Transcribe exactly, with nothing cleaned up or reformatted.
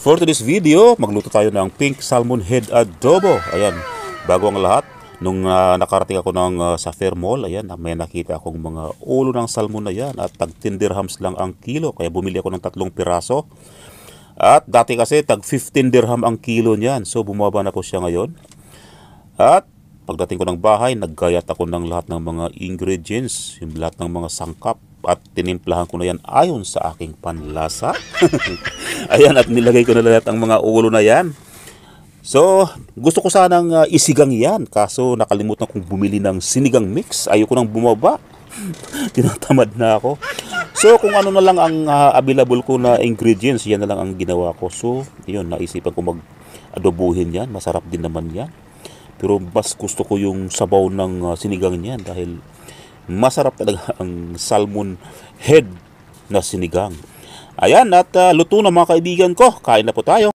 For today's video, magluto tayo ng pink salmon head adobo. Ayan, bago ang lahat, nung uh, nakarating ako ng, uh, sa Fair Mall, ayan, may nakita akong mga ulo ng salmon na yan at tag ten dirhams lang ang kilo. Kaya bumili ako ng tatlong piraso. At dati kasi tag fifteen dirham ang kilo niyan. So bumaba na po siya ngayon. At pagdating ko ng bahay, naggayat ako ng lahat ng mga ingredients, yung lahat ng mga sangkap. At tinimplahan ko na yan ayon sa aking panlasa. Ayan, at nilagay ko na lahat ang mga ulo na yan. So, gusto ko sanang uh, isigang yan. Kaso nakalimutan kong bumili ng sinigang mix. Ayoko nang bumaba. Tinatamad na ako. So, kung ano na lang ang uh, available ko na ingredients, yan na lang ang ginawa ko. So, yun, naisipan ko mag-adobuhin yan. Masarap din naman yan. Pero mas gusto ko yung sabaw ng uh, sinigang yan dahil masarap talaga ang salmon head na sinigang. Ayan, at uh, luto na mga kaibigan ko. Kain na po tayo.